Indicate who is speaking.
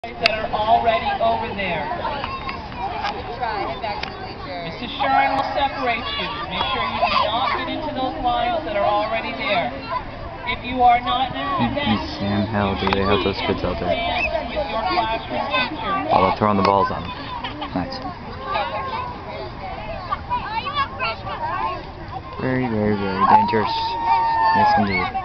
Speaker 1: that are already over there. Mrs. Shuren will separate you. Make sure you do not get into those lines that are already there. If you are not in attendance,
Speaker 2: Sam, hell do they have those kids out there?
Speaker 1: with your classroom teacher.
Speaker 2: Oh, they're throwing the balls on them. Nice. Very, very, very dangerous. Yes, indeed.